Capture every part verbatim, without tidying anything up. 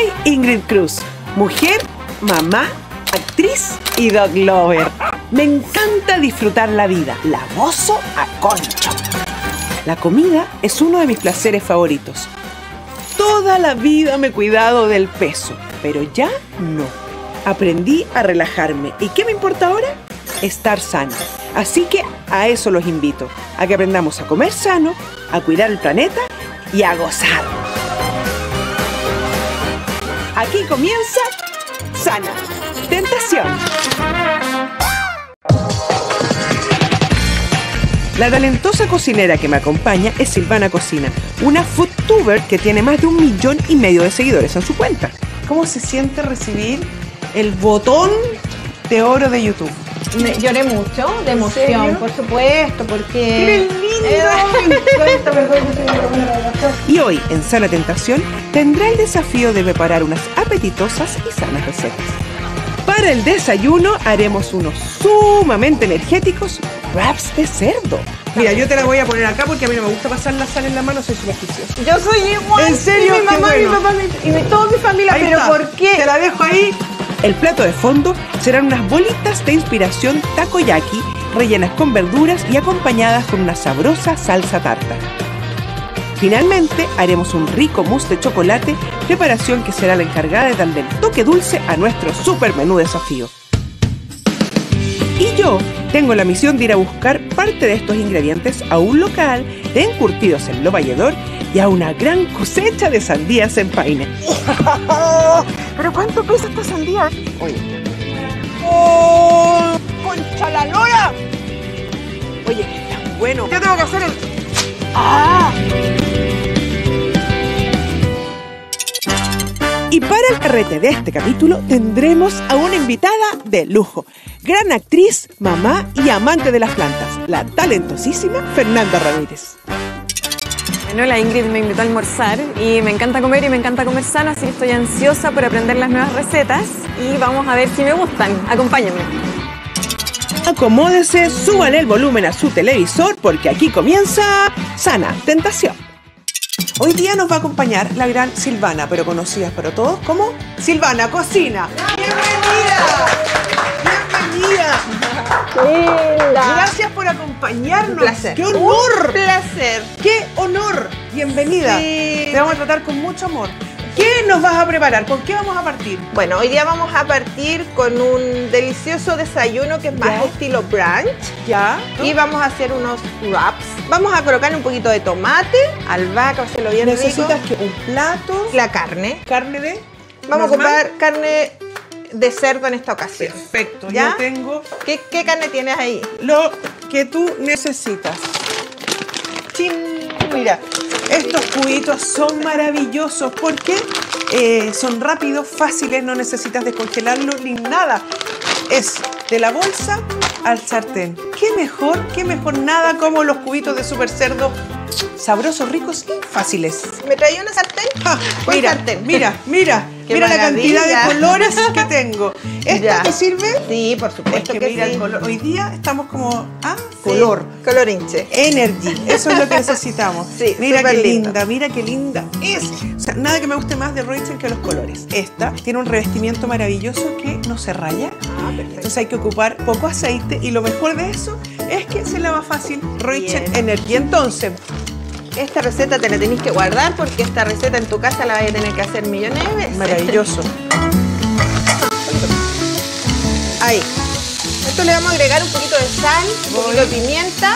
Soy Ingrid Cruz, mujer, mamá, actriz y dog lover. Me encanta disfrutar la vida, la gozo a concho. La comida es uno de mis placeres favoritos. Toda la vida me he cuidado del peso, pero ya no. Aprendí a relajarme. ¿Y qué me importa ahora? Estar sana. Así que a eso los invito, a que aprendamos a comer sano, a cuidar el planeta y a gozar. Aquí comienza Sana Tentación. La talentosa cocinera que me acompaña es Silvana Cocina, una foodtuber que tiene más de un millón y medio de seguidores en su cuenta. ¿Cómo se siente recibir el botón de oro de YouTube? Me lloré mucho, de emoción, por supuesto, porque... ¡Qué lindo! Y hoy, en Sana Tentación, tendrá el desafío de preparar unas apetitosas y sanas recetas. Para el desayuno, haremos unos sumamente energéticos wraps de cerdo. Mira, yo te la voy a poner acá porque a mí no me gusta pasar la sal en la mano, soy supersticiosa. Yo soy igual. ¿En serio? Y mi mamá, bueno. mi papá mi, y mi, toda mi familia, Ahí pero está. ¿por qué? Te la dejo ahí. El plato de fondo serán unas bolitas de inspiración takoyaki, rellenas con verduras y acompañadas con una sabrosa salsa tártara. Finalmente, haremos un rico mousse de chocolate, preparación que será la encargada de darle el toque dulce a nuestro super menú desafío. Y yo tengo la misión de ir a buscar parte de estos ingredientes a un local de encurtidos en Lo Valledor y a una gran cosecha de sandías en Paine. ¿Pero cuánto pesa esta sandía? Oye. ¡Oh! ¡Concha la lora! Oye, que está bueno. Yo tengo que hacer el... ¡Ah! Y para el carrete de este capítulo tendremos a una invitada de lujo. Gran actriz, mamá y amante de las plantas. La talentosísima Fernanda Ramírez. Bueno, la Ingrid me invitó a almorzar y me encanta comer y me encanta comer sano, así que estoy ansiosa por aprender las nuevas recetas y vamos a ver si me gustan. Acompáñenme. Acomódese, súbale el volumen a su televisor porque aquí comienza Sana Tentación. Hoy día nos va a acompañar la gran Silvana, pero conocida para todos como Silvana Cocina. ¡Bienvenida! ¡Bienvenida! Linda. Gracias por acompañarnos. Un placer. ¡Qué honor! Un placer. ¡Qué honor! Bienvenida. Sí. Te vamos a tratar con mucho amor. ¿Qué nos vas a preparar? ¿Con qué vamos a partir? Bueno, hoy día vamos a partir con un delicioso desayuno que es más Ya. estilo brunch. Ya. Y vamos a hacer unos wraps. Vamos a colocar un poquito de tomate, albahaca, hacerlo bien Necesitas rico. que un plato, La carne. carne de... Vamos normal. a ocupar carne de cerdo en esta ocasión. Perfecto. ¿Ya? Yo tengo ¿Qué, qué carne tienes ahí? lo que tú necesitas. Chin, mira, estos cubitos son maravillosos porque eh, son rápidos, fáciles, no necesitas descongelarlos ni nada. Es de la bolsa al sartén. ¿Qué mejor, qué mejor nada como los cubitos de super cerdo sabrosos, ricos y fáciles? ¿Me traía una sartén? Ah, ¿Cuál mira, sartén? mira, mira, Qué mira la cantidad maravilla. de colores que tengo. ¿Esta Ya. te sirve? Sí, por Es supuesto que que, mira sí. el color. Hoy día estamos como ah, Sí, color. color hinche. Energy, eso es lo que necesitamos. Sí, mira qué súper lindo. linda, mira qué linda es. O sea, nada que me guste más de Rachel que los colores. Esta tiene un revestimiento maravilloso que no se raya. Ah, perfecto. Entonces hay que ocupar poco aceite y lo mejor de eso es que se lava fácil. Rachel Bien. Energy. Entonces, Esta receta te la tenés que guardar porque esta receta en tu casa la vas a tener que hacer millones de veces. maravilloso. Ahí. Esto le vamos a agregar un poquito de sal, un Voy. poquito de pimienta.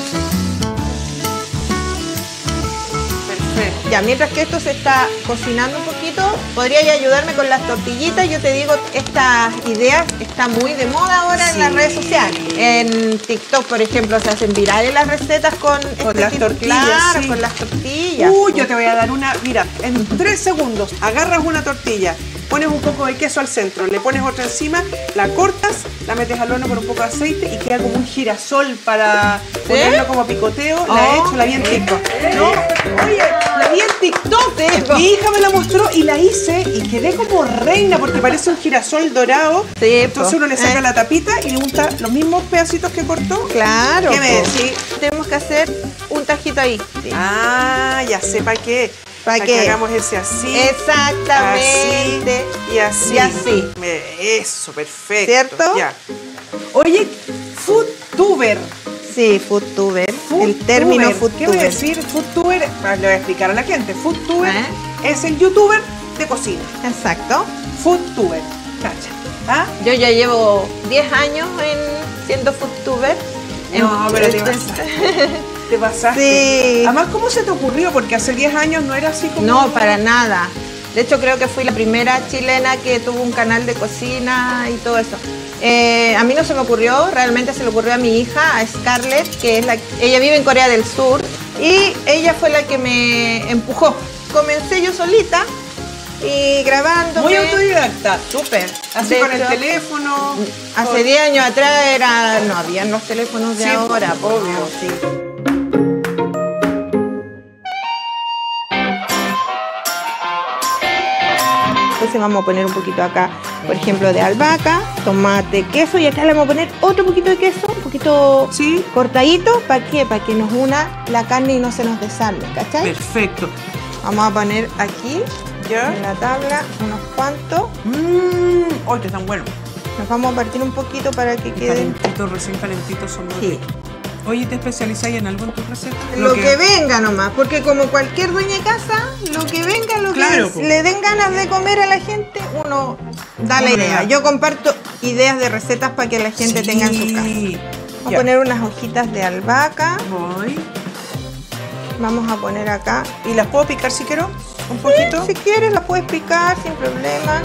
Perfecto. Ya, mientras que esto se está cocinando un poquito, podrías ayudarme con las tortillitas. Yo te digo, estas ideas están muy de moda ahora Sí. en las redes sociales. En TikTok, por ejemplo, se hacen virales las recetas con, Con este las tipo- tortillas, Claro, sí. con las tortillas. Uy, yo te voy a dar una, mira, en tres segundos agarras una tortilla, pones un poco de queso al centro, le pones otra encima, la cortas, la metes al horno con un poco de aceite y queda como un girasol para ponerlo como picoteo. La he Oh, hecho, la vi en qué TikTok. ¿No? Oye, la vi en TikTok. Mi hija me la mostró y la hice y quedé como reina porque parece un girasol dorado. Sí, Entonces po. uno le saca Eh. la tapita y le unta los mismos pedacitos que cortó. Claro. ¿Qué me po. decís? Tenemos que hacer un tajito ahí. Sí. Ah, ya sé para qué. ¿Para Para qué? que hagamos ese así. Exactamente. Así, y así. Y así. Me- Eso, perfecto. ¿Cierto? Ya. Oye, foodtuber. Sí, foodtuber. El Foodtuber. término ¿Qué voy a foodtuber. decir? Foodtuber, ah, le voy a explicar a la gente. Foodtuber ¿Eh? es el youtuber de cocina. Exacto. Foodtuber. Cacha. ¿Ah? Yo ya llevo diez años en siendo foodtuber. No, En- pero te este- pasaste. Te pasaste. Sí. Además, ¿cómo se te ocurrió? Porque hace diez años no era así como... No, para nada. De hecho, creo que fui la primera chilena que tuvo un canal de cocina y todo eso. Eh, a mí no se me ocurrió, realmente se le ocurrió a mi hija, a Scarlett, que es la, ella vive en Corea del Sur, y ella fue la que me empujó. Comencé yo solita y grabando. Muy autodidacta. Súper. Así De con el hecho, teléfono. Hace diez años atrás era, no habían los teléfonos de Sí, ahora, pues, obvio. no, sí. Entonces vamos a poner un poquito acá, por ejemplo, de albahaca, tomate, queso, y acá le vamos a poner otro poquito de queso, un poquito Sí. cortadito. ¿Para qué? Para que nos una la carne y no se nos desarme, ¿cachai? Perfecto. Vamos a poner aquí, ¿Ya? en la tabla, unos cuantos. Mmm. Oye, están buenos. Nos vamos a partir un poquito para que queden. Calentitos, recién calentitos son muy Sí. ricos. Oye, ¿te especializáis en algo en tu receta? Lo que venga nomás, porque como cualquier dueña de casa, lo que venga, lo Claro, que po. le den ganas de comer a la gente, uno da la Uno idea. da. Yo comparto ideas de recetas para que la gente Sí. tenga en su casa. Vamos Ya. a poner unas hojitas de albahaca, Voy. vamos a poner acá. ¿Y las puedo picar si quiero? ¿Un poquito? Si quieres las puedes picar sin problema.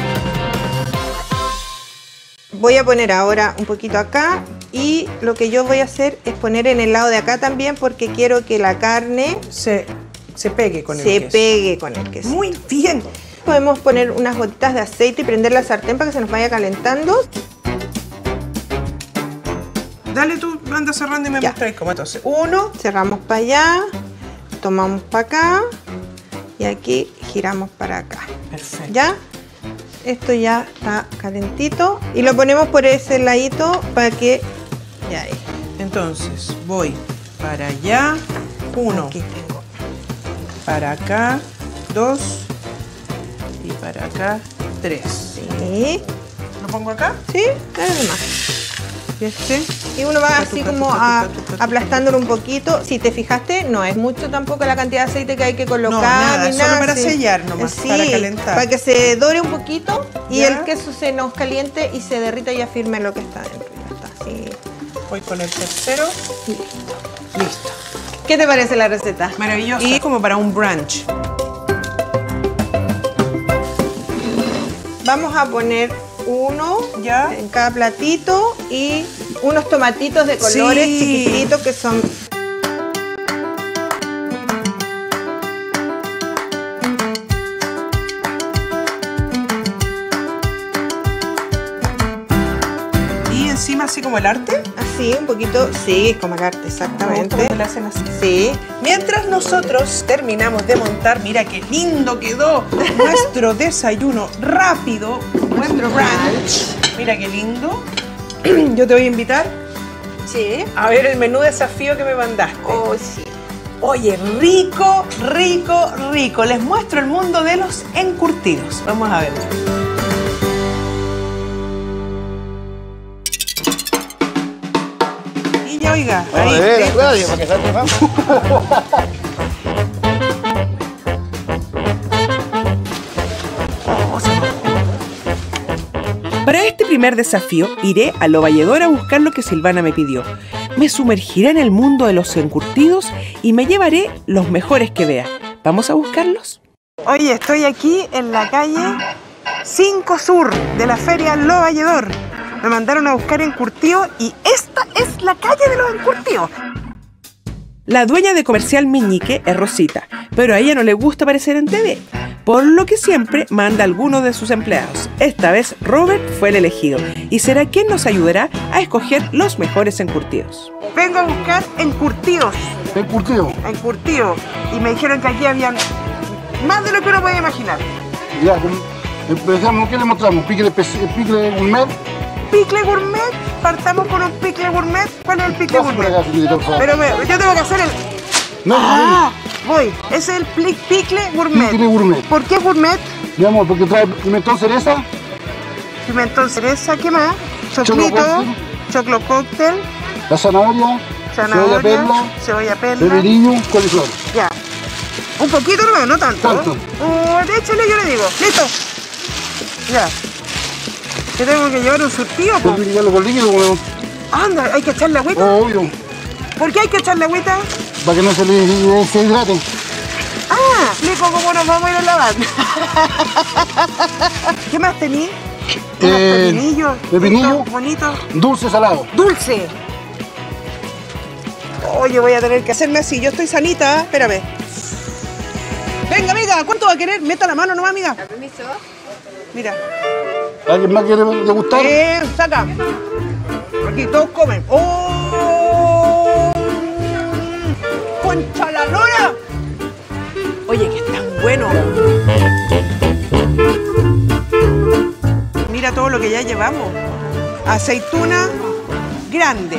Voy a poner ahora un poquito acá, y lo que yo voy a hacer es poner en el lado de acá también, porque quiero que la carne Se, se pegue con el se queso. pegue con el queso. Muy bien. Podemos poner unas gotitas de aceite y prender la sartén para que se nos vaya calentando. Dale tú, anda cerrando y me Ya. mostráis cómo. Entonces, uno. Cerramos para allá, tomamos para acá y aquí giramos para acá. Perfecto. ¿Ya? Esto ya está calentito y lo ponemos por ese ladito para que... Ya ahí. Entonces, voy para allá. Uno. Aquí tengo. Para acá. Dos. Y para acá. Tres. Sí. ¿Lo pongo acá? Sí, nada más. Y este. Y uno va Tuca, así tuca, como tuca, a- tuca, tuca, tuca. aplastándolo un poquito. Si te fijaste, no es mucho tampoco la cantidad de aceite que hay que colocar. No, nada, ni solo para sí. sellar nomás, Sí, para calentar. para que se dore un poquito y ¿Ya? el queso se nos caliente y se derrita y afirme lo que está dentro. Ya está, así. Voy con el tercero. Listo. ¿Qué te parece la receta? Maravilloso. Y como para un brunch. Vamos a poner uno ¿Ya? en cada platito y unos tomatitos de colores Sí. chiquititos que son... Y encima así como el arte. Así, un poquito, sí, es como el arte, exactamente. Cuando le hacen así. Sí. Mientras nosotros terminamos de montar, mira qué lindo quedó nuestro desayuno rápido, nuestro brunch. Mira qué lindo. Yo te voy a invitar Sí. a ver el menú desafío que me mandaste. Oh, sí. Oye, rico, rico, rico. Les muestro el mundo de los encurtidos. Vamos a ver. Y ya, oiga, Vamos ahí. a ver, listo. radio, para que salga más. Para este primer desafío, iré a Lo Valledor a buscar lo que Silvana me pidió. Me sumergiré en el mundo de los encurtidos y me llevaré los mejores que vea. ¿Vamos a buscarlos? Oye, estoy aquí en la calle cinco Sur de la feria Lo Valledor. Me mandaron a buscar encurtidos y esta es la calle de los encurtidos. La dueña de Comercial Meñique es Rosita, pero a ella no le gusta aparecer en T V, por lo que siempre manda a algunos de sus empleados. Esta vez Robert fue el elegido y será quien nos ayudará a escoger los mejores encurtidos. Vengo a buscar encurtidos, El curtido. encurtidos, y me dijeron que aquí habían más de lo que uno puede imaginar. Ya, com- empezamos, ¿qué le mostramos? Picle, especi- picle gourmet. Picle gourmet, partamos con un picle gourmet. ¿Cuál es el picle Pase por gourmet? acá, chiquitito, por favor. Pero me- yo tengo que hacer el... No, Ah, voy. Ese es el pli- picle gourmet. picle gourmet. ¿Por qué gourmet? Mi amor, porque trae pimentón cereza, Pimentón cereza, ¿qué más? Choclito, cóctel. choclo cóctel, la zanahoria, cebolla zanahoria, perla, cebolla perla. pepinillo, coliflor. Ya. Un poquito nomás, no tanto. Tanto. Oh, échale, yo le digo. Listo. Ya. Que tengo que llevar un surtido, po. Pepinillo con líquido, como Anda, hay que echarle agüita. obvio, ¿Por qué hay que echarle agüita? para que no se le se hidrate. Ah, explico cómo nos vamos a ir a lavar. ¿Qué más tení? Unos Eh, pepinillos. pepinillo. estos bonitos. Dulce salado. Dulce. Oye, voy a tener que hacerme así. Yo estoy sanita, ¿eh? Espérame. Venga, amiga, ¿cuánto va a querer? Meta la mano nomás, amiga. Permiso. Mira. ¿Alguien más quiere degustar? Eh, saca. Aquí todos comen. ¡Oh! ¡Concha la lora! Oye, que están buenos. Mira todo lo que ya llevamos. Aceituna grande.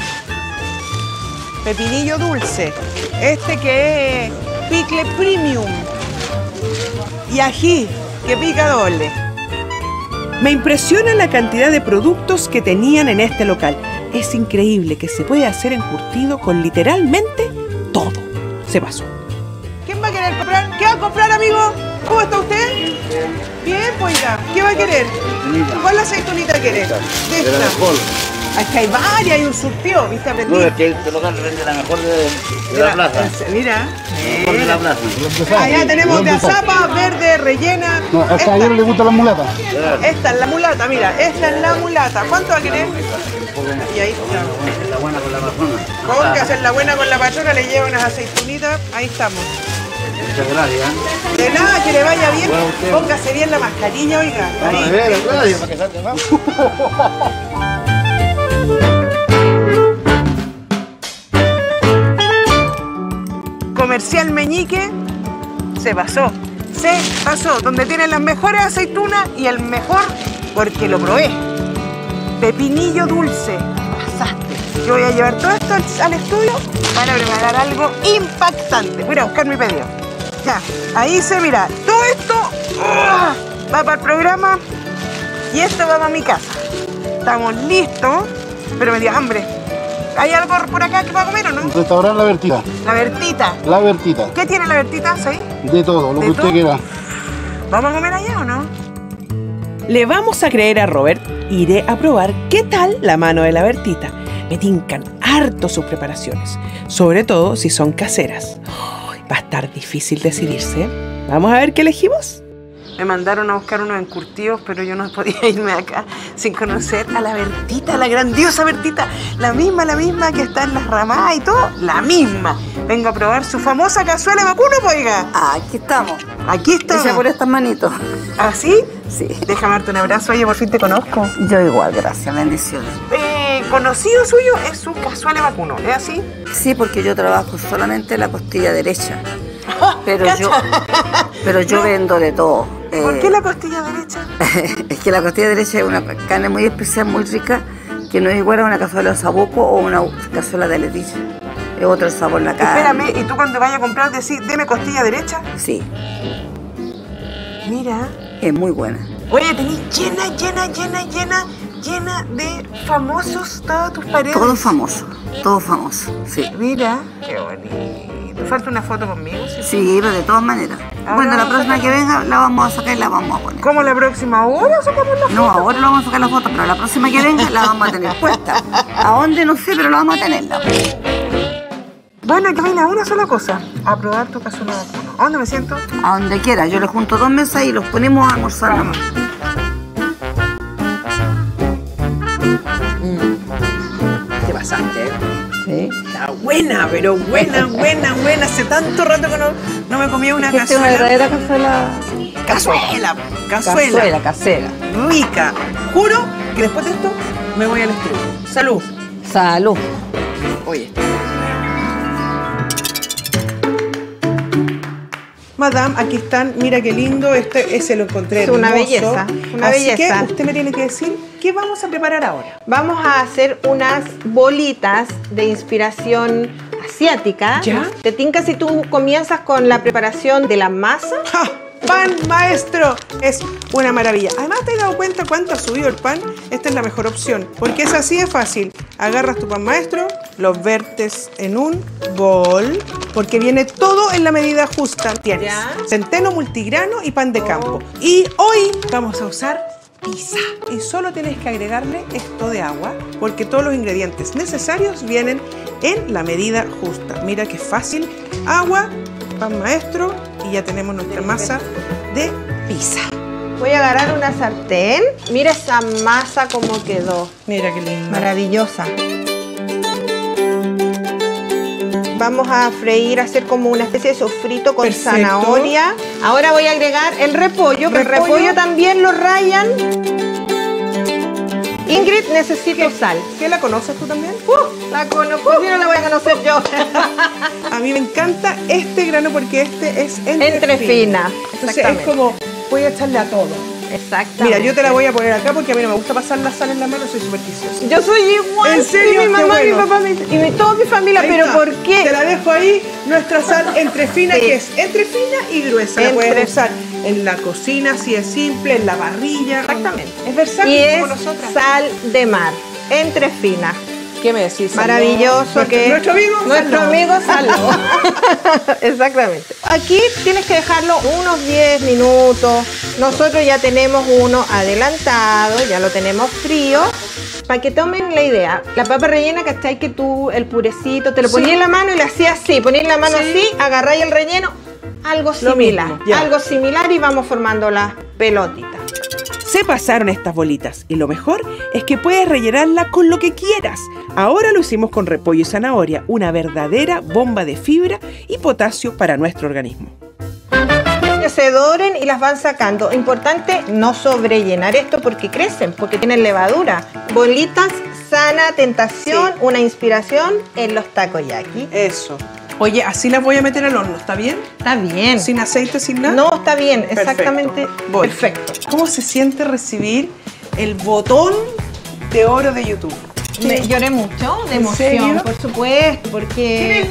Pepinillo dulce. Este que es picle premium. Y ají, que pica doble. Me impresiona la cantidad de productos que tenían en este local. Es increíble que se puede hacer encurtido con literalmente todo. Se pasó. ¿Quién va a querer comprar? ¿Qué va a comprar, amigo? ¿Cómo está usted? Bien, pues ya. ¿Qué va a querer? ¿Cuál aceitunita quiere? De esta. Es que hay varias, hay un surtido, ¿viste? Aprendí. No, es que este local vende la mejor de, de la plaza. Mira. La mejor de la plaza. Allá tenemos de azapa, verde, rellena. No, a Esta, caballero le gusta la mulata. esta es la mulata, mira. Esta es la mulata. ¿Cuánto va a querer? Y ahí está. Es la buena con la amazona. Póngase la buena con la patrona, le lleva unas aceitunitas. Ahí estamos. Muchas gracias. De nada, que le vaya bien. Póngase bien la mascarilla, oiga. Ahí. Gracias, para que salga más. Comercial Meñique se pasó, se pasó, donde tienen las mejores aceitunas y el mejor, porque lo probé, pepinillo dulce, pasaste. Yo voy a llevar todo esto al, al estudio para preparar algo impactante. Voy a ir a buscar mi pedido. Ya, ahí se mira, todo esto ¡ah! Va para el programa y esto va para mi casa. Estamos listos, pero me dio hambre. ¿Hay algo por acá que va a comer o no? Restaurar La Bertita. La Bertita. La Bertita. ¿Qué tiene la Bertita? ¿Sí? De todo, lo ¿De que usted todo? quiera. ¿Vamos a comer allá o no? Le vamos a creer a Robert. Iré a probar qué tal la mano de la Bertita. Me tincan harto sus preparaciones, sobre todo si son caseras. Ay, va a estar difícil decidirse. Vamos a ver qué elegimos. Me mandaron a buscar unos encurtidos, pero yo no podía irme de acá sin conocer a la Bertita, la grandiosa Bertita. La misma, la misma que está en las ramadas y todo. La misma. Vengo a probar su famosa cazuela de vacuno, pues, oiga. Ah, aquí estamos. Aquí está. Hecha por estas manitos. ¿Ah, sí? Sí. Déjame darte un abrazo. Oye, por fin te conozco. Yo igual, gracias, bendiciones. Eh, conocido suyo es su cazuela de vacuno, ¿es así? Sí, porque yo trabajo solamente la costilla derecha. Pero yo, pero yo vendo de todo. ¿Por Eh, qué la costilla derecha? Es que la costilla derecha es una carne muy especial, muy rica, que no es igual a una cazuela de sabuco o una cazuela de letilla. Es otro sabor la carne. Espérame, ¿y tú cuando vayas a comprar decís, deme costilla derecha? Sí, Mira. es muy buena. Oye, tenés llena, llena, llena, llena, llena de famosos todas tus paredes. Todo famoso, todo famoso, sí. Mira. Qué bonito. ¿Te falta una foto conmigo? ¿Sí? Sí, pero de todas maneras. Ahora Bueno, la vamos a próxima que venga la vamos a sacar y la vamos a poner. ¿Cómo la próxima hora sacamos la foto? No, ahora no vamos a sacar la foto, pero la próxima que venga la vamos a tener puesta. ¿A dónde? No sé, pero la vamos a tenerla. Bueno, Camila, una sola cosa. A probar tu cazuela de vacuno. ¿A dónde me siento? A donde quiera. Yo le junto dos mesas y los ponemos a almorzar nomás. Te pasaste, ¿eh? Sí. Está buena, pero buena, buena, buena. Hace tanto rato que no, no me comía una Esta es una cazuela. verdadera cazuela. Cazuela, cazuela. Cazuela casera. Rica. Juro que después de esto me voy al estudio. Salud. Salud. Oye. Madame, aquí están. Mira qué lindo. Este ese lo encontré Es una hermoso. belleza, una Así belleza. que usted me tiene que decir qué vamos a preparar ahora. Vamos a hacer unas bolitas de inspiración así asiática. ¿Ya? ¿Te tinca si tú comienzas con la preparación de la masa? ¡Ja! ¡Pan maestro! Es una maravilla. Además, ¿te has dado cuenta cuánto ha subido el pan? Esta es la mejor opción, porque es así de fácil. Agarras tu pan maestro, lo vertes en un bol, porque viene todo en la medida justa. Tienes Ya. centeno, multigrano y pan de campo. Y hoy vamos a usar pizza. Y solo tienes que agregarle esto de agua, porque todos los ingredientes necesarios vienen en la medida justa. Mira qué fácil. Agua, pan maestro y ya tenemos nuestra masa de pizza. Voy a agarrar una sartén. Mira esa masa como quedó. Mira qué lindo. Maravillosa. Vamos a freír, hacer como una especie de sofrito con Perfecto. zanahoria. Ahora voy a agregar el repollo, que el Repollo. repollo también lo rayan. Ingrid, necesito sal. ¿Qué la conoces tú también? Uh, la conozco, si no la voy a conocer yo. A mí me encanta este grano porque este es entre, Entre fina, Entonces es exactamente. como, voy a echarle a todo. Exactamente. Mira, yo te la voy a poner acá porque a mí no me gusta pasar la sal en la mano, soy supersticiosa. Yo soy igual. ¿En serio? Sí, mi Qué mamá, bueno. mi papá mi- y mi- toda mi familia, Ahí pero está. ¿por Te qué? la dejo ahí, nuestra sal entre fina, Sí. que es entre fina y gruesa. La Entre- puedes usar en la cocina, si es simple, en la parrilla. Exactamente. Es versátil Y es como nosotras. sal de mar, entre fina. ¿Qué me decís? Maravilloso Nuestro- que es. Nuestro amigo. Nuestro Salud. amigo Salud. Exactamente. Aquí tienes que dejarlo unos diez minutos. Nosotros ya tenemos uno adelantado, ya lo tenemos frío. Para que tomen la idea, la papa rellena, ¿cachai? Que tú, el purecito, te lo Sí. ponías en la mano y le hacías así, ponías la mano Sí. así, agarráis el relleno, algo Lo similar. mismo, ya. Algo similar y vamos formando las pelotitas. Se pasaron estas bolitas y lo mejor es que puedes rellenarla con lo que quieras. Ahora lo hicimos con repollo y zanahoria, una verdadera bomba de fibra y potasio para nuestro organismo. Que se doren y las van sacando. Importante no sobrellenar esto porque crecen, porque tienen levadura. Bolitas, sana tentación, Sí. una inspiración en los takoyaki. Eso. Oye, así las voy a meter al horno, ¿está bien? Está bien. Sin aceite, sin nada. No, está bien, Perfecto. exactamente. Voy. Perfecto. ¿Cómo se siente recibir el botón de oro de YouTube? Me- lloré mucho de ¿En emoción, serio? por supuesto, porque...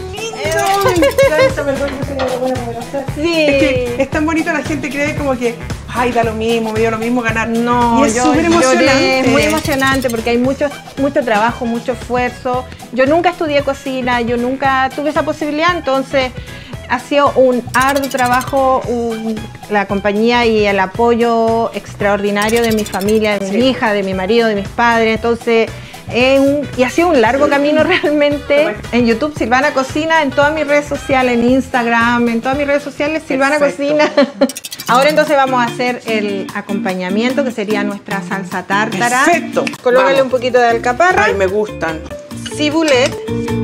Sí. Es que es tan bonito, la gente cree como que, ay, da lo mismo, me dio lo mismo ganar. No, y es yo súper lloré, emocionante. es muy emocionante porque hay mucho, mucho trabajo, mucho esfuerzo. Yo nunca estudié cocina, yo nunca tuve esa posibilidad, entonces ha sido un arduo trabajo, un- la compañía y el apoyo extraordinario de mi familia, de Sí. mi hija, de mi marido, de mis padres, entonces... es un- y ha sido un largo camino realmente. En YouTube, Silvana Cocina, en todas mis redes sociales, en Instagram, en todas mis redes sociales, Silvana Perfecto. Cocina. Ahora entonces vamos a hacer el acompañamiento, que sería nuestra salsa tártara. Perfecto. Colócale Vamos. un poquito de alcaparra, Ay, me gustan. cibulet.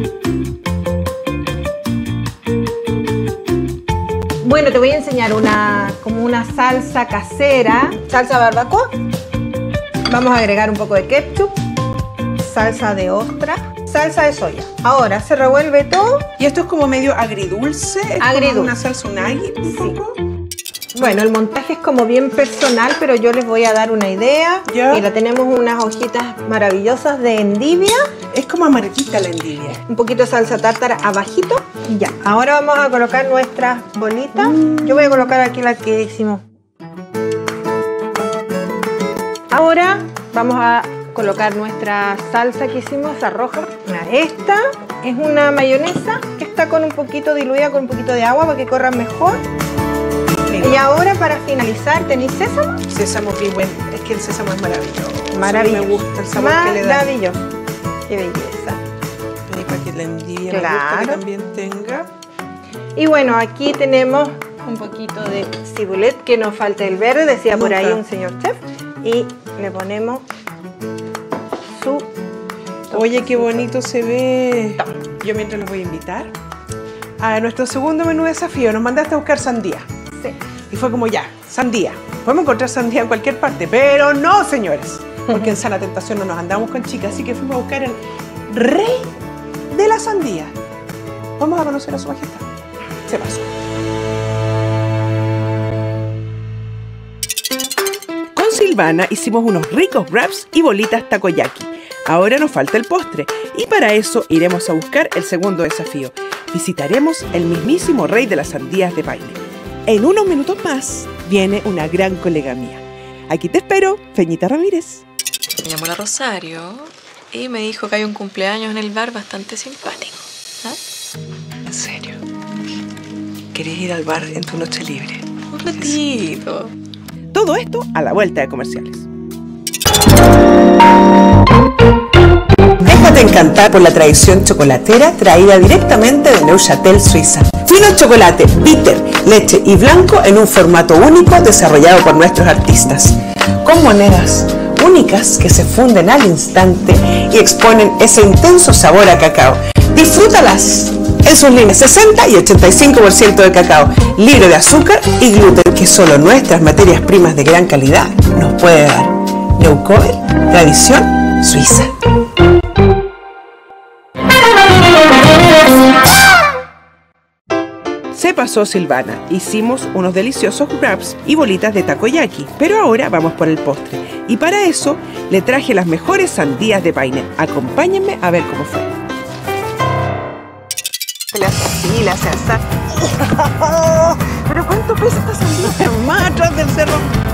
Bueno, te voy a enseñar una, como una salsa casera, salsa barbacoa. Vamos a agregar un poco de ketchup, salsa de ostra, salsa de soya. Ahora se revuelve todo. Y esto es como medio agridulce. Es Agridulce. como una salsa unagi, un poco. Bueno, el montaje es como bien personal, pero yo les voy a dar una idea. Ya. Mira, tenemos unas hojitas maravillosas de endivia, Es como amarillita la endivia. un poquito de salsa tártara abajito y ya. Ahora vamos a colocar nuestras bolitas. Yo voy a colocar aquí la que hicimos. Ahora vamos a colocar nuestra salsa que hicimos, esa roja. Mira, esta es una mayonesa que está con un poquito diluida con un poquito de agua para que corra mejor. Y ahora para finalizar, ¿tenéis sésamo? Sésamo, qué bueno. Es que el sésamo es maravilloso. Maravilloso. Me gusta el sabor que le da. Maravilloso. Qué belleza. Y para que la endivia me gusta Claro. que también tenga. Y bueno, aquí tenemos un poquito de cibulet, que no falte el verde, decía por Nunca. ahí un señor chef. Y le ponemos su... Oye, qué bonito se ve. Yo mientras los voy a invitar a nuestro segundo menú desafío. Nos mandaste a buscar sandía. Sí. Y fue como ya, sandía. Podemos encontrar sandía en cualquier parte, pero no, señores. Porque en Sana Tentación no nos andamos con chicas, así que fuimos a buscar el rey de la sandía. Vamos a conocer a su majestad. Se pasó. Con Silvana hicimos unos ricos wraps y bolitas takoyaki. Ahora nos falta el postre y para eso iremos a buscar el segundo desafío. visitaremos el mismísimo rey de las sandías de Paine. En unos minutos más viene una gran colega mía. Aquí te espero, Feñita Ramírez. Me llamó la Rosario y me dijo que hay un cumpleaños en el bar bastante simpático. ¿Ah? ¿En serio? ¿Querés ir al bar en tu noche libre? Un ratito. Todo esto a la vuelta de comerciales. Déjate encantar por la tradición chocolatera traída directamente de Neuchâtel, Suiza. Fino chocolate, bitter, leche y blanco en un formato único desarrollado por nuestros artistas. Con monedas únicas que se funden al instante y exponen ese intenso sabor a cacao. ¡Disfrútalas! En sus líneas sesenta y ochenta y cinco por ciento de cacao, libre de azúcar y gluten que solo nuestras materias primas de gran calidad nos puede dar. Neucover, tradición suiza. Se pasó Silvana, hicimos unos deliciosos wraps y bolitas de takoyaki, pero ahora vamos por el postre. Y para eso le traje las mejores sandías de Paine. Acompáñenme a ver cómo fue. Le hace así, le hace así. ¿Pero cuánto pesa esta sandía? Más atrás del cerro.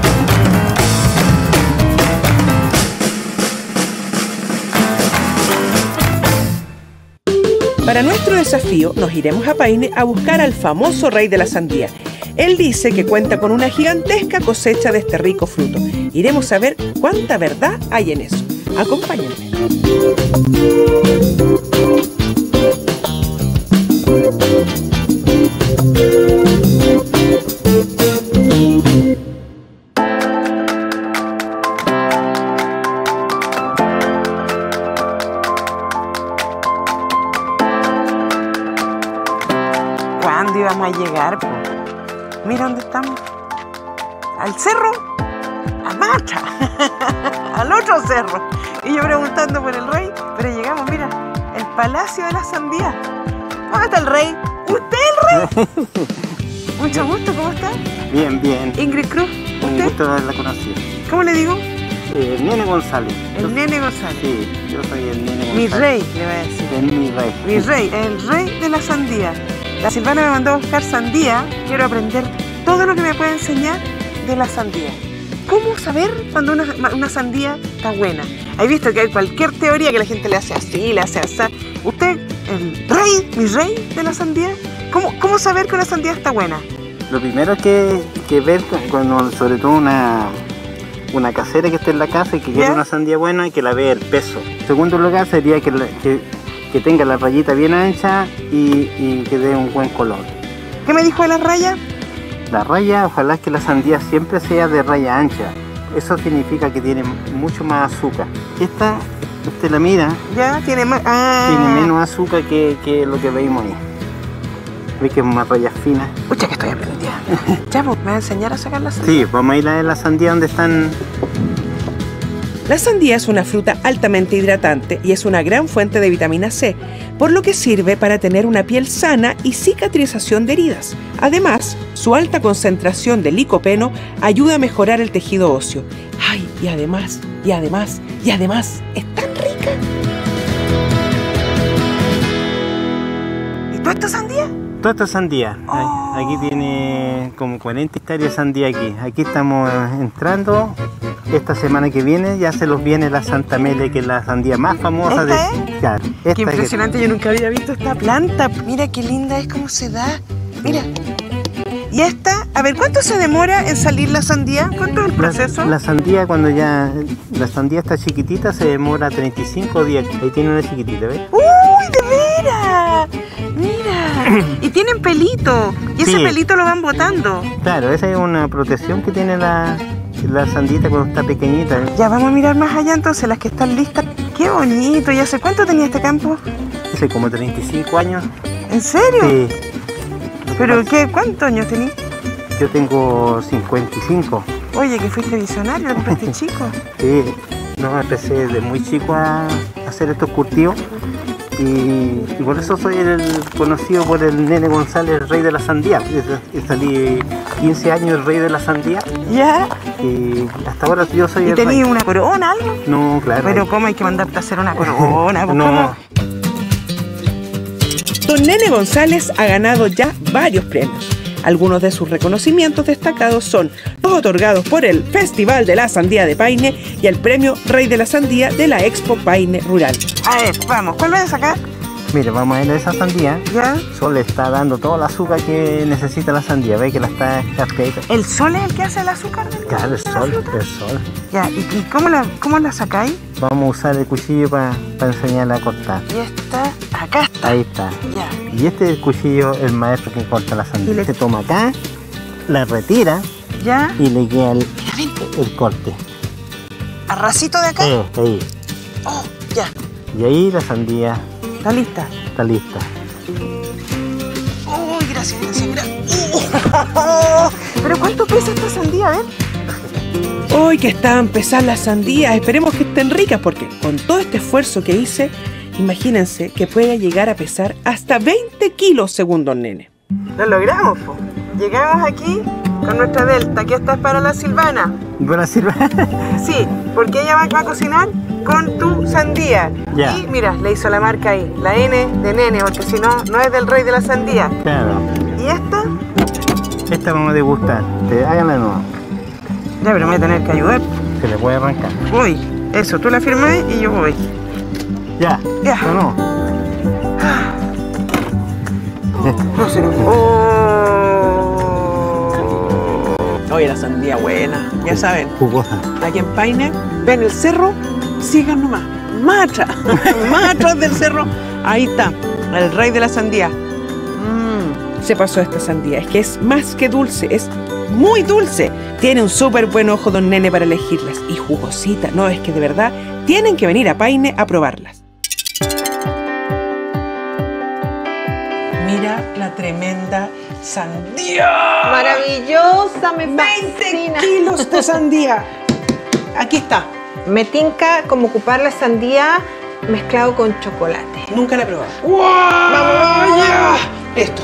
Para nuestro desafío nos iremos a Paine a buscar al famoso rey de la sandía. Él dice que cuenta con una gigantesca cosecha de este rico fruto. Iremos a ver cuánta verdad hay en eso. Acompáñenme. ¿Cuándo íbamos a llegar, po? Mira dónde estamos. Al cerro, a marcha, al otro cerro. Y yo preguntando por el rey, pero llegamos, mira, el Palacio de la Sandía. ¿Dónde está el rey? ¿Usted el rey? Mucho gusto, ¿cómo está? Bien, bien. Ingrid Cruz, Un ¿usted? gusto de haberla conocido. ¿Cómo le digo? Eh, Nene González. El Yo- Nene González. Sí, yo soy el Nene González. Mi rey, le voy a decir. Es mi rey. Mi rey, el rey de la sandía. La Silvana me mandó a buscar sandía. Quiero aprender todo lo que me puede enseñar de la sandía. ¿Cómo saber cuando una, una sandía está buena? ¿Has visto que hay cualquier teoría que la gente le hace así, le hace así? ¿Usted, el rey, mi rey de la sandía? ¿Cómo, cómo saber que una sandía está buena? Lo primero que, que ver cu- cuando, sobre todo una, una casera que esté en la casa y que quiere ¿Ya? una sandía buena, y que la vea el peso. En segundo lugar sería que, la- que, que tenga la rayita bien ancha y, y que dé un buen color. ¿Qué me dijo de la raya? La raya, ojalá que la sandía siempre sea de raya ancha. Eso significa que tiene mucho más azúcar. Esta, usted la mira, Ya, tiene más... Ah. tiene menos azúcar que, que lo que veis ahí. Ve que es más raya fina. Pucha, que estoy aprendida. Ya, pues, ¿me va a enseñar a sacar la sandía? Sí, vamos a ir a la sandía donde están. La sandía es una fruta altamente hidratante y es una gran fuente de vitamina C, por lo que sirve para tener una piel sana y cicatrización de heridas. Además, su alta concentración de licopeno ayuda a mejorar el tejido óseo. ¡Ay! Y además, y además, y además, es tan rica. ¿Y toda esta sandía? Toda esta sandía. Oh. Aquí tiene como cuarenta hectáreas de sandía aquí. Aquí estamos entrando. Esta semana que viene ya se los viene la Santa Mele, que es la sandía más famosa. ¿Esta de Claro, esta Qué que- impresionante, yo nunca había visto esta planta. Mira qué linda es, cómo se da. Mira. Y esta, a ver, ¿cuánto se demora en salir la sandía? ¿Cuánto es el proceso? La, la sandía, cuando ya la sandía está chiquitita, se demora treinta y cinco días. Ahí tiene una chiquitita, ¿ves? ¡Uy, de veras! Mira. Y tienen pelito. Y ese Sí. pelito lo van botando. Claro, esa es una protección que tiene la, la sandita cuando está pequeñita. Ya vamos a mirar más allá entonces, las que están listas. ¡Qué bonito! ¿Y hace cuánto tenía este campo? Hace como treinta y cinco años. ¿En serio? Sí. ¿Pero qué? ¿Cuántos años tenías? Yo tengo cincuenta y cinco. Oye, que fuiste visionario, lo compraste chico. Sí, no, empecé desde muy chico a hacer estos cultivos y, y por eso soy el conocido por el Nene González, el rey de la sandía. Y salí quince años el rey de la sandía ¿Ya? y hasta ahora yo soy ¿Y el rey. tenías una corona, algo? No, claro. Pero ¿cómo hay que mandarte a hacer una corona? Pues, no. ¿cómo? Don Nene González ha ganado ya varios premios. Algunos de sus reconocimientos destacados son los otorgados por el Festival de la Sandía de Paine y el Premio Rey de la Sandía de la Expo Paine Rural. A ver, vamos, ¿cuál vas a sacar? Mire, vamos a ver esa sandía. ¿Ya? Sol le está dando todo el azúcar que necesita la sandía. Ve que la está cascadita. ¿El sol es el que hace el azúcar? Del Claro, el sol, el sol. Ya, ¿y, y cómo, la, cómo la sacáis? Vamos a usar el cuchillo para enseñarla a cortar. Y esta, acá está. Ahí está. Ya. Y este es el cuchillo, el maestro que corta la sandía. Y le- Se toma acá, la retira Ya. y le queda el, Mira, ven, el corte. arrasito de acá. Eh, ahí. Oh, ya. Y ahí la sandía Está lista. está lista. Uy, gracias, gracias, gracias. Uh. Pero ¿cuánto pesa esta sandía? A ver. Hoy que están pesadas las sandías, esperemos que estén ricas porque con todo este esfuerzo que hice, imagínense que puede llegar a pesar hasta veinte kilos según Don Nene. Lo logramos, po. Llegamos aquí con nuestra Delta, que esta es para la Silvana. Bueno, sirve. Sí, porque ella va, va a cocinar con tu sandía. Ya. Y mira, le hizo la marca ahí, la N de nene, porque si no, no es del rey de la sandía. Claro. ¿Y esta? Esta vamos a degustar. Te, háganla de nuevo. Ya, pero me voy a tener que ayudar. Se le puede arrancar. Voy. Eso, tú la firmas y yo voy. Ya. Ya. ¿O no? No se nos... Oh. Oye, la sandía buena, ya saben. Jugosa. Aquí en Paine, ven el cerro, sigan nomás. Más atrás, más atrás del cerro, ahí está, el rey de la sandía. Mm, se pasó esta sandía, es que es más que dulce, es muy dulce. Tiene un súper buen ojo Don Nene para elegirlas y jugosita, no, es que de verdad tienen que venir a Paine a probarlas. Mira la tremenda sandía. Maravillosa, me veinte fascina. kilos de sandía. Aquí está. Me tinca como ocupar la sandía mezclado con chocolate. Nunca la he probado. ¡Wow! ¡Vamos, ya! Esto.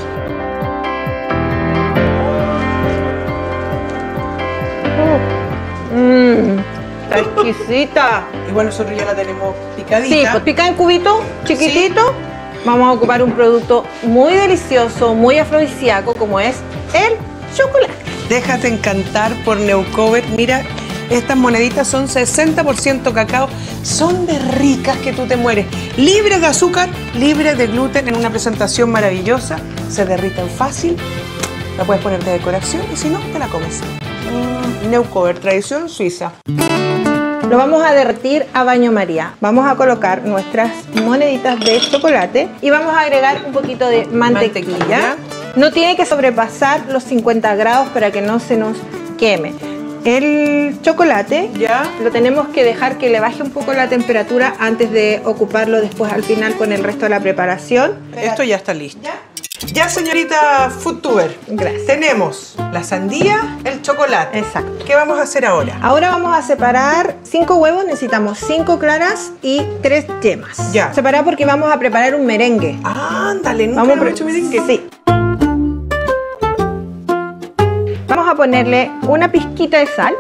Mmm, está exquisita. Igual nosotros ya la tenemos picadita. Sí, pues pica en cubito, chiquitito. Vamos a ocupar un producto muy delicioso, muy afrodisíaco, como es el chocolate. Déjate encantar por Neucover. Mira, estas moneditas son sesenta por ciento cacao. Son de ricas que tú te mueres. Libres de azúcar, libres de gluten, en una presentación maravillosa. Se derriten fácil. La puedes poner de decoración y si no, te la comes. Mm, Neucover, tradición suiza. Lo vamos a derretir a baño María. Vamos a colocar nuestras moneditas de chocolate y vamos a agregar un poquito de mantequilla. Mantequilla. No tiene que sobrepasar los cincuenta grados para que no se nos queme. El chocolate Ya. lo tenemos que dejar que le baje un poco la temperatura antes de ocuparlo después al final con el resto de la preparación. Esto ya está listo. Ya, señorita Foodtuber. Gracias. Tenemos la sandía, el chocolate. Exacto. ¿Qué vamos a hacer ahora? Ahora vamos a separar cinco huevos, necesitamos cinco claras y tres yemas. Ya. Separar porque vamos a preparar un merengue. Ándale, nunca Vamos hemos a hecho merengue. Sí. Vamos a ponerle una pizquita de sal.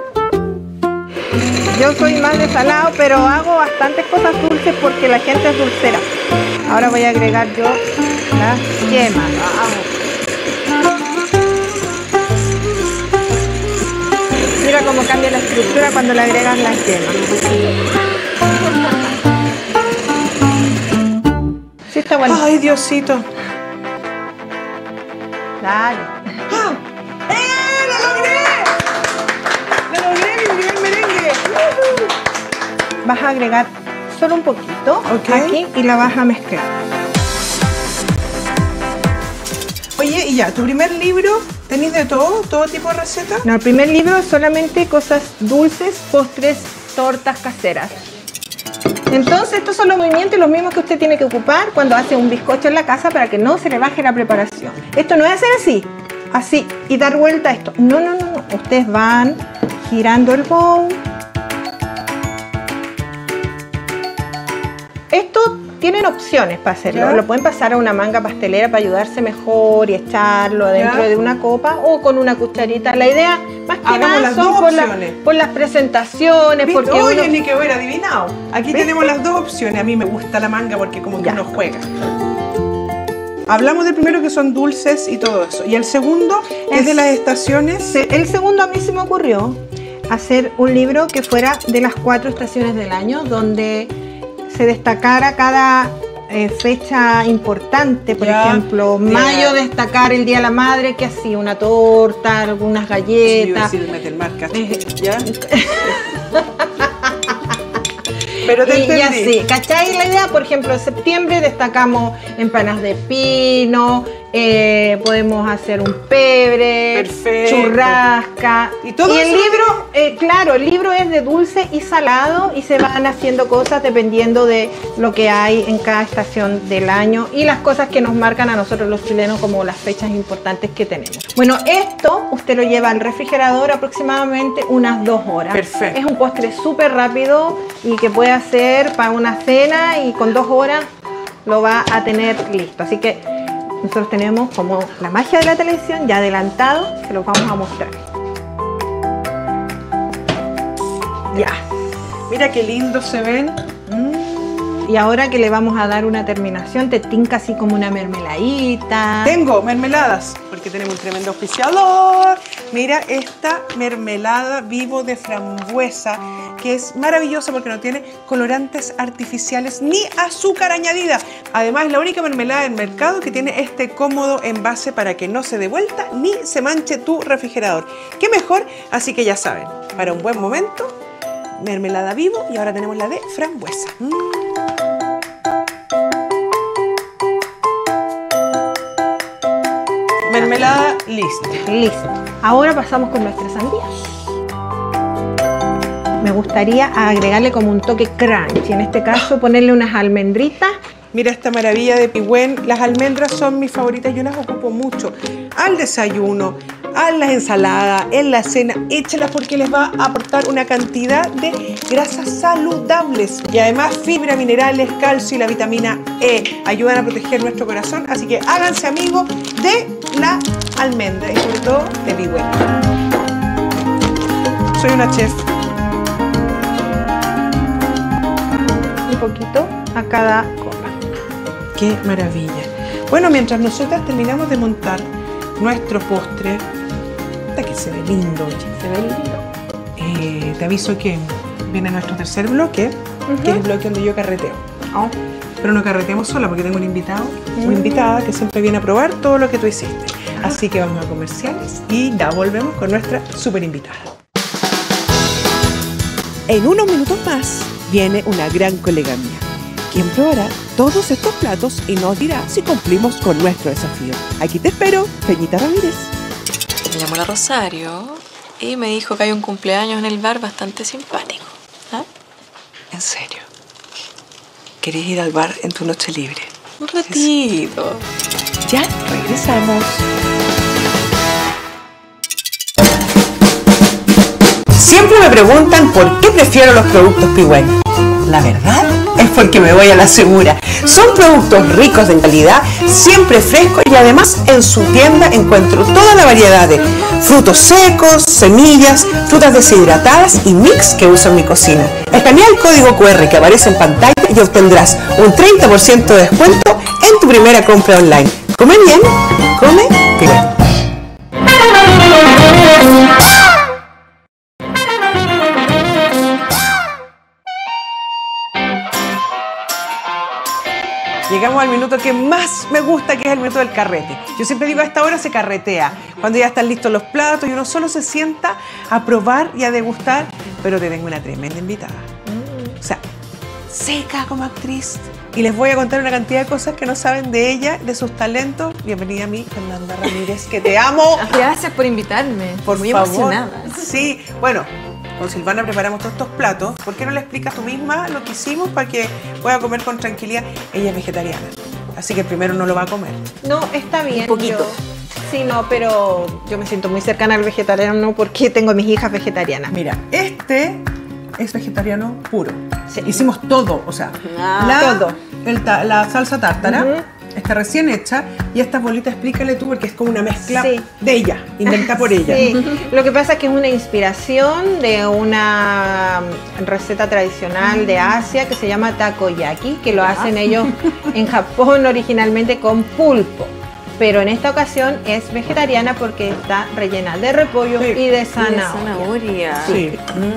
Yo soy más de salado, pero hago bastantes cosas dulces porque la gente es dulcera. Ahora voy a agregar yo las yemas. Mira cómo cambia la estructura cuando le agregas las yemas. Sí, está bueno. Ay, Diosito. Dale. ¡Ah! ¡Eh! ¡Lo logré! ¡Lo logré, mi primer merengue! ¡Yujú! Vas a agregar solo un poquito Ok. aquí y la vas a mezclar. Oye, y ya, tu primer libro, ¿tenés de todo? ¿Todo tipo de recetas? No, el primer libro es solamente cosas dulces, postres, tortas caseras. Entonces, estos son los movimientos y los mismos que usted tiene que ocupar cuando hace un bizcocho en la casa para que no se le baje la preparación. Esto no es hacer así, así, y dar vuelta a esto. No, no, no, no. Ustedes van girando el bowl. Esto tienen opciones para hacerlo. ¿Ya? Lo pueden pasar a una manga pastelera para ayudarse mejor y echarlo dentro ¿Ya? de una copa o con una cucharita. La idea, más que Hagamos nada, las son dos por, la- opciones. por las presentaciones. ¿Viste? Porque Oye, uno- ni que hubiera adivinado. Aquí ¿Viste? tenemos las dos opciones. A mí me gusta la manga porque como que Ya. uno juega. Hablamos del primero, que son dulces y todo eso. Y el segundo es, es de las estaciones. El segundo a mí se me ocurrió hacer un libro que fuera de las cuatro estaciones del año, donde se destacara cada eh, fecha importante. Por ya, ejemplo, ya. mayo destacar el Día de la Madre, que hacía una torta, algunas galletas. Sí, yo iba a decir, Metelmarca, ¿ya? Pero te y, y entendí. así, ¿cachai la idea? Por ejemplo, en septiembre destacamos empanadas de pino, eh, podemos hacer un pebre, Perfecto. churrasca. Y todo y el eso libro, eh, claro, el libro es de dulce y salado y se van haciendo cosas dependiendo de lo que hay en cada estación del año y las cosas que nos marcan a nosotros los chilenos como las fechas importantes que tenemos. Bueno, esto usted lo lleva al refrigerador aproximadamente unas dos horas. Perfecto. Es un postre súper rápido y que puede hacer para una cena y con dos horas lo va a tener listo. Así que nosotros tenemos como la magia de la televisión ya adelantado, se los vamos a mostrar. Ya. Mira qué lindo se ven. Y ahora que le vamos a dar una terminación, te tinca así como una mermeladita. Tengo mermeladas, porque tenemos un tremendo auspiciador. Mira esta mermelada vivo de frambuesa, que es maravillosa porque no tiene colorantes artificiales ni azúcar añadida. Además, es la única mermelada del mercado que tiene este cómodo envase para que no se dé vuelta ni se manche tu refrigerador. ¿Qué mejor? Así que ya saben, para un buen momento, mermelada vivo, y ahora tenemos la de frambuesa. Mm. Mermelada lista. Listo. Ahora pasamos con nuestras sandías. Me gustaría agregarle como un toque crunch. En este caso ponerle unas almendritas. Mira esta maravilla de pigüén. Las almendras son mis favoritas. Yo las ocupo mucho al desayuno, a las ensaladas, en la cena. Échalas porque les va a aportar una cantidad de grasas saludables. Y además fibra, minerales, calcio y la vitamina E. Ayudan a proteger nuestro corazón. Así que háganse amigos de la almendra y sobre todo de pigüén. Soy una chef. Un poquito a cada copa. ¡Qué maravilla! Bueno, mientras nosotras terminamos de montar nuestro postre, hasta que se ve lindo, oye. Se ve lindo. Eh, te aviso que viene nuestro tercer bloque, uh-huh. que es el bloque donde yo carreteo. Oh. Pero no carreteamos sola porque tengo un invitado, uh-huh. una invitada que siempre viene a probar todo lo que tú hiciste. Uh-huh. Así que vamos a comerciales y ya volvemos con nuestra super invitada. En unos minutos más viene una gran colega mía, quien probará todos estos platos y nos dirá si cumplimos con nuestro desafío. Aquí te espero, Peñita Ramírez. Me llamó la Rosario y me dijo que hay un cumpleaños en el bar bastante simpático. ¿Ah? En serio. ¿Querés ir al bar en tu noche libre? Un ratito. Ya regresamos. Siempre me preguntan por qué prefiero los productos Pigüén. La verdad es porque me voy a la segura. Son productos ricos en calidad, siempre frescos y además en su tienda encuentro toda la variedad de frutos secos, semillas, frutas deshidratadas y mix que uso en mi cocina. Escanea el código cu erre que aparece en pantalla y obtendrás un treinta por ciento de descuento en tu primera compra online. Come bien, come Pigüén. Llegamos al minuto que más me gusta, que es el minuto del carrete. Yo siempre digo, a esta hora se carretea, cuando ya están listos los platos y uno solo se sienta a probar y a degustar, pero te tengo una tremenda invitada. O sea, seca como actriz. Y les voy a contar una cantidad de cosas que no saben de ella, de sus talentos. Bienvenida a mí, Fernanda Ramírez, que te amo. Gracias por invitarme. Por Muy favor. emocionada. Sí, bueno. Con Silvana preparamos todos estos platos. ¿Por qué no le explicas tú misma lo que hicimos para que pueda comer con tranquilidad? Ella es vegetariana, así que primero no lo va a comer. No, está bien. Un poquito. Yo, sí, no, pero yo me siento muy cercana al vegetariano porque tengo mis hijas vegetarianas. Mira, este es vegetariano puro. Sí. Hicimos todo, o sea, Ah, la, todo. el ta- la salsa tártara, Uh-huh. está recién hecha y estas bolitas, explícale tú, porque es como una mezcla Sí. de ella, inventada por ella. Sí, lo que pasa es que es una inspiración de una receta tradicional de Asia que se llama takoyaki, que lo hacen ellos en Japón originalmente con pulpo. Pero en esta ocasión es vegetariana porque está rellena de repollo Sí. y de De zanahoria. zanahoria. Sí.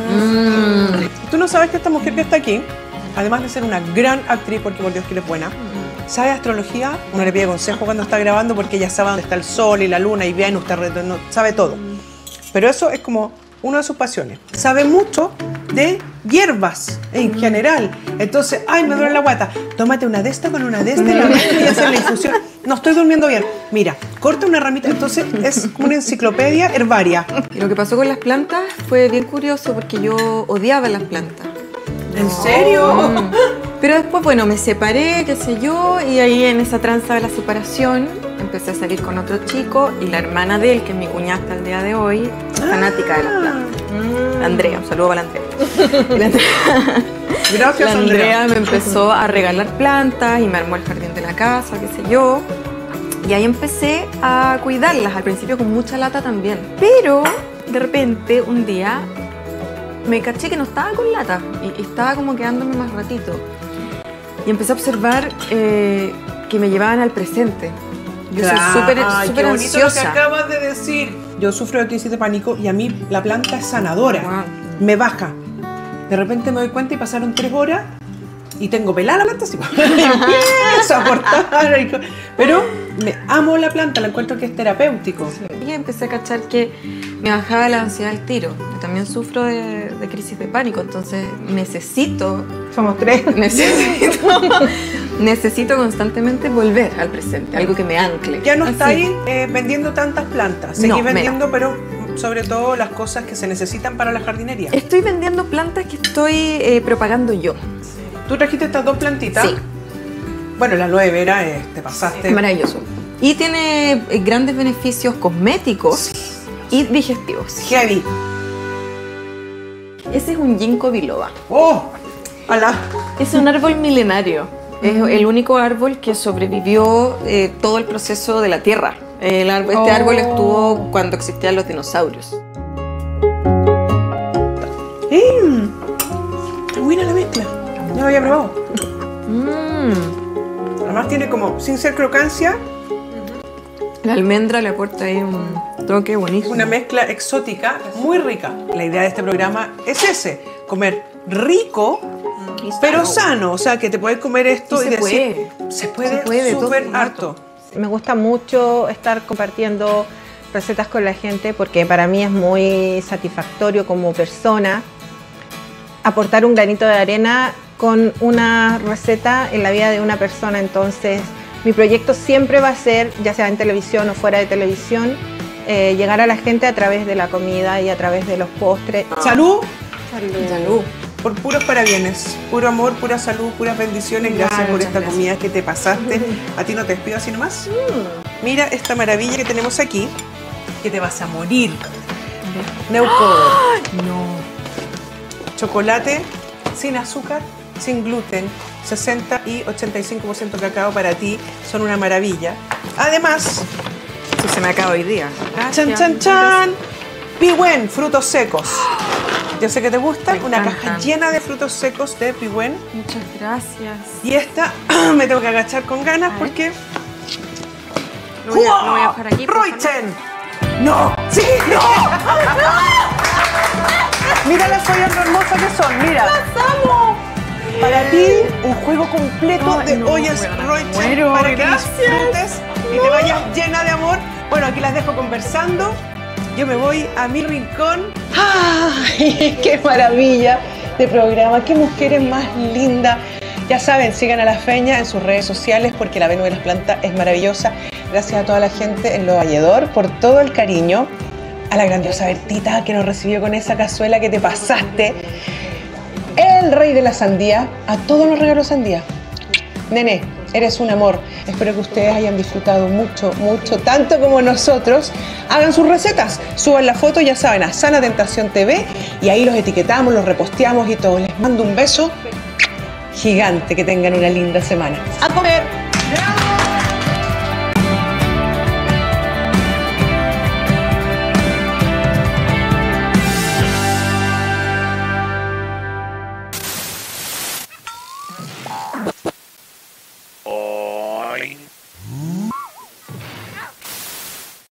Mm. Tú no sabes que esta mujer que está aquí, además de ser una gran actriz, porque por Dios que eres buena, sabe astrología. Uno le pide consejo cuando está grabando porque ella sabe dónde está el sol y la luna y Venus, está alrededor, no, sabe todo. Pero eso es como una de sus pasiones. Sabe mucho de hierbas en general. Entonces, ay, me duele la guata. Tómate una de esta con una de esta y la mezcla y hacer la infusión. No estoy durmiendo bien. Mira, corta una ramita. Entonces es como una enciclopedia herbaria. Y lo que pasó con las plantas fue bien curioso porque yo odiaba las plantas. ¿En serio? Mm. Pero después, bueno, me separé, qué sé yo, y ahí en esa tranza de la separación empecé a salir con otro chico y la hermana de él, que es mi cuñada hasta el día de hoy, es fanática de las plantas. La Andrea, un saludo para la Andrea. La Andrea, Gracias, la Andrea. Andrea me empezó a regalar plantas y me armó el jardín de la casa, qué sé yo. Y ahí empecé a cuidarlas, al principio con mucha lata también. Pero de repente, un día, me caché que no estaba con lata y, y estaba como quedándome más ratito. Y empecé a observar eh, que me llevaban al presente. Yo soy súper Ay, súper qué bonito lo que ansiosa. acabas de decir. Yo sufro de crisis de pánico y a mí la planta es sanadora. Wow. Me baja. De repente me doy cuenta y pasaron tres horas y tengo pelada la planta así. Y empiezo a cortar. y co- Pero me amo la planta, la encuentro que es terapéutico. Y empecé a cachar que me bajaba la ansiedad al tiro. Yo también sufro de, de crisis de pánico, entonces necesito, Somos tres. necesito, necesito constantemente volver al presente, algo que me ancle. Ya no Así. estáis eh, vendiendo tantas plantas. Seguís No, vendiendo, pero sobre todo las cosas que se necesitan para la jardinería. Estoy vendiendo plantas que estoy eh, propagando yo. Tú trajiste estas dos plantitas. Sí. Bueno, la aloe vera, eh, te pasaste. Es maravilloso. Y tiene eh, grandes beneficios cosméticos y digestivos. Heavy. Ese es un ginkgo biloba. ¡Oh! ¡Hala! Es un árbol milenario. Es el único árbol que sobrevivió eh, todo el proceso de la Tierra. El árbol, este Oh. árbol estuvo cuando existían los dinosaurios. ¡Eh! ¡Qué buena la mezcla! No lo había probado. Mm. Además tiene como, sin ser crocancia, La almendra le aporta ahí un toque buenísimo. una mezcla exótica muy rica. La idea de este programa es ese, comer rico, Y pero sano. sano. O sea, que te puedes comer esto Y y, se decir, se puede, Se puede, todo súper el rato. harto. Me gusta mucho estar compartiendo recetas con la gente porque para mí es muy satisfactorio como persona aportar un granito de arena con una receta en la vida de una persona. Entonces, mi proyecto siempre va a ser, ya sea en televisión o fuera de televisión, eh, llegar a la gente a través de la comida y a través de los postres. Salud Salud. por puros parabienes, puro amor, pura salud, puras bendiciones. Gracias Claro, por muchas esta gracias. comida que te pasaste. A ti no te despido así nomás. Mira esta maravilla que tenemos aquí, que te vas a morir. Neucoder. No. Chocolate sin azúcar, sin gluten, sesenta y ochenta y cinco por ciento cacao para ti, son una maravilla. Además, Eso se me acaba hoy día. chan Gracias. chan chan, Pihuen, frutos secos. Yo sé que te gusta, Me una encantan. caja llena de frutos secos de Pihuen. Muchas gracias. Y esta me tengo que agachar con ganas A ver. porque... Lo voy a, lo voy a dejar aquí. por favor. ¡Roichen! ¡No! ¡Sí! ¡No! Mira las ollas hermosas que son, mira. ¡Las amo! Para ti, un juego completo Ay, de no, ollas weona, Roichen muero, para que gracias. disfrutes y te vayas llena de amor. Bueno, aquí las dejo conversando. Yo me voy a mi rincón. ¡Ay, qué maravilla de programa! ¡Qué mujeres más lindas! Ya saben, sigan a La Feña en sus redes sociales porque la Venus de las Plantas es maravillosa. Gracias a toda la gente en Lo Valledor por todo el cariño. A la grandiosa Bertita que nos recibió con esa cazuela que te pasaste. El rey de la sandía. A todos los regalos sandía. Nene, eres un amor. Espero que ustedes hayan disfrutado mucho, mucho, tanto como nosotros. Hagan sus recetas, suban la foto, ya saben, a Sana Tentación T V y ahí los etiquetamos, los reposteamos y todo. Les mando un beso gigante, que tengan una linda semana. ¡A comer!